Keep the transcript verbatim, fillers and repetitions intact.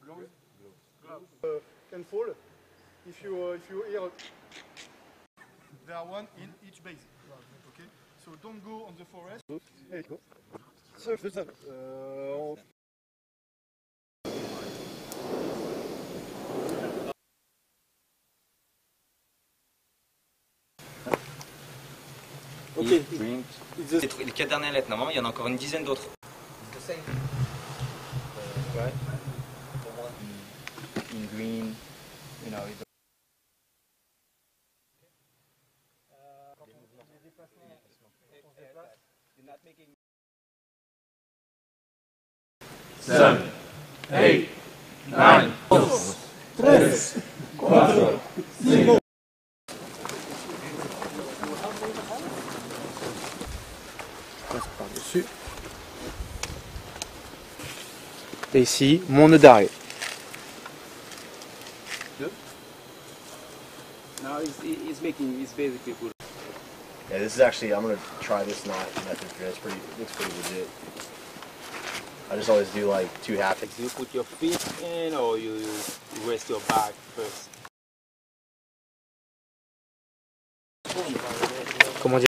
Uh, can fall if you uh, if you hear. There are one in each base. Okay, so don't go on the forest. Hey, go. So, uh, Okay. Les quatre dernières lettres, normalement il y en a encore une dizaine d'autres. Right? In green, you know. Seven, eight, nine, tres, cuatro, cinco. Par-dessus. Et ici, mon nœud d'arrêt. Now he's, he's making, he's basically good. Yeah, this is actually, I'm going to try this knot method for this. Pretty, it looks pretty legit. I just always do like two half. Do you put your feet in or you, you rest your back first? Comment dire?